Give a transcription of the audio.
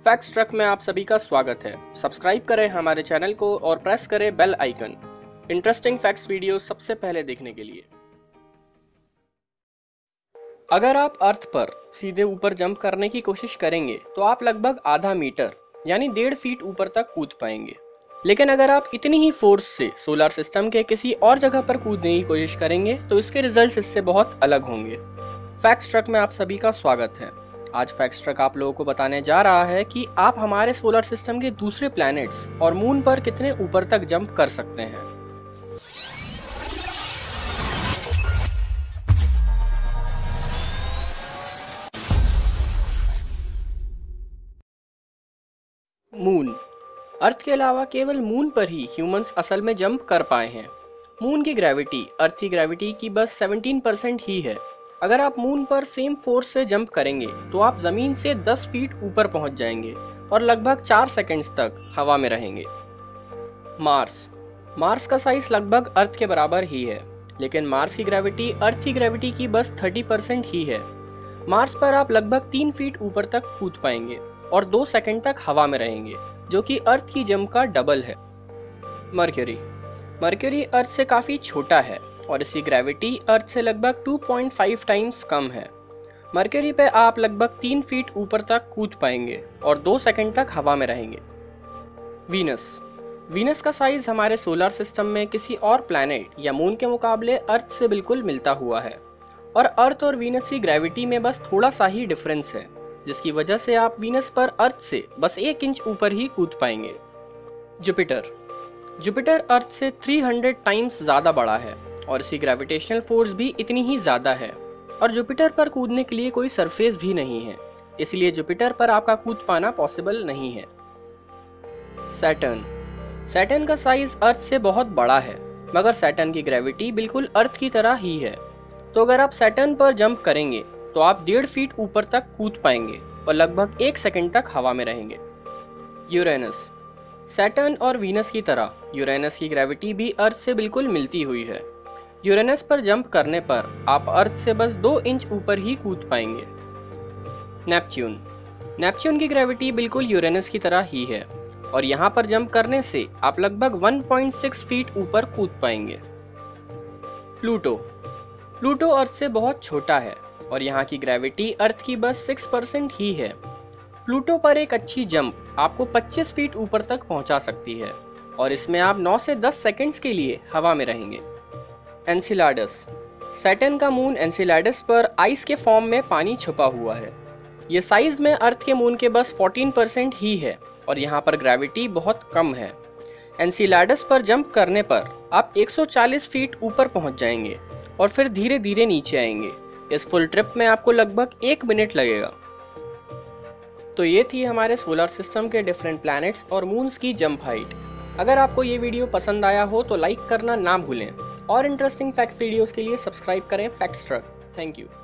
Facts truck में आप सभी का स्वागत है। सब्सक्राइब करें हमारे चैनल को और प्रेस करें bell icon interesting facts video सबसे पहले देखने के लिए। अगर आप अर्थ पर सीधे ऊपर जंप करने की कोशिश करेंगे तो आप लगभग आधा मीटर यानी 1.5 फीट ऊपर तक कूद पाएंगे। लेकिन अगर आप इतनी ही फोर्स से सोलर सिस्टम के किसी और जगह पर कूदने की कोशिश करेंगे तो इसके रिजल्ट्स इससे बहुत अलग होंगे। फैक्ट्स ट्रक में आप सभी का स्वागत है। आज फैक्ट्स ट्रक आप लोगों को बताने जा रहा है कि आप हमारे सोलर सिस्टम के दूसरे प्लैनेट्स और मून पर कितने ऊपर तक जंप कर सकते हैं। मून। अर्थ के अलावा केवल मून पर ही ह्यूमंस असल में जंप कर पाए हैं। मून की ग्रेविटी अर्थ की ग्रेविटी की बस 17% ही है। अगर आप मून पर सेम फोर्स से जंप करेंगे तो आप जमीन से 10 फीट ऊपर पहुंच जाएंगे और लगभग 4 सेकंड्स तक हवा में रहेंगे। मार्स का साइज लगभग अर्थ के बराबर ही है, लेकिन मार्स की ग्रेविटी अर्थ की ग्रेविटी की बस 30% ही है। मार्स पर आप लगभग 3 फीट ऊपर तक कूद पाएंगे और 2 सेकंड तक हवा में रहेंगे, जो कि अर्थ की जंप का डबल है। मर्क्यूरी अर्थ से काफ़ी छोटा है और इसकी ग्रेविटी अर्थ से लगभग 2.5 टाइम्स कम है। मर्क्यूरी पे आप लगभग 3 फीट ऊपर तक कूद पाएंगे और 2 सेकंड तक हवा में रहेंगे। वीनस का साइज हमारे सोलर सिस्टम में किसी और प्लैनेट या मून के मुकाबले अर्थ से बिल्कुल मिलता हुआ है और अर्थ और वीनस की ग्रेविटी में बस थोड़ा सा ही डिफरेंस है, जिसकी वजह से आप वीनस पर अर्थ से बस 1 इंच ऊपर ही कूद पाएंगे। जुपिटर अर्थ से 300 टाइम्स ज़्यादा बड़ा है और इसकी ग्रेविटेशनल फोर्स भी इतनी ही ज़्यादा है और जुपिटर पर कूदने के लिए कोई सरफेस भी नहीं है, इसलिए जुपिटर पर आपका कूद पाना पॉसिबल नहीं है। सैटर्न का साइज अर्थ से बहुत बड़ा है, मगर सैटर्न की ग्रेविटी बिल्कुल अर्थ की तरह ही है। तो अगर आप सैटर्न पर जंप करेंगे तो आप 1.5 फीट ऊपर तक कूद पाएंगे और लगभग 1 सेकंड तक हवा में रहेंगे। यूरेनस। सैटर्न और वीनस की तरह यूरेनस की ग्रेविटी भी अर्थ से बिल्कुल मिलती हुई है। यूरेनस पर जंप करने पर आप अर्थ से बस 2 इंच ऊपर ही कूद पाएंगे। नेपच्यून की ग्रेविटी बिल्कुल यूरेनस की तरह ही है और यहाँ पर जंप करने से आप लगभग 1.6 फीट ऊपर कूद पाएंगे। प्लूटो अर्थ से बहुत छोटा है और यहाँ की ग्रेविटी अर्थ की बस 6% ही है। प्लूटो पर एक अच्छी जंप आपको 25 फीट ऊपर तक पहुँचा सकती है और इसमें आप 9 से 10 सेकंड्स के लिए हवा में रहेंगे। एनसेलाडस। सैटर्न का मून एनसेलाडस पर आइस के फॉर्म में पानी छुपा हुआ है। ये साइज में अर्थ के मून के बस 14% ही है और यहाँ पर ग्रेविटी बहुत कम है। एनसेलाडस पर जंप करने पर आप 140 फीट ऊपर पहुँच जाएंगे और फिर धीरे धीरे नीचे आएंगे। इस फुल ट्रिप में आपको लगभग 1 मिनट लगेगा। तो ये थी हमारे सोलर सिस्टम के डिफरेंट प्लैनेट्स और मून्स की जंप हाइट। अगर आपको ये वीडियो पसंद आया हो तो लाइक करना ना भूलें और इंटरेस्टिंग फैक्ट वीडियोस के लिए सब्सक्राइब करें फैक्ट्स ट्रक। Thank you.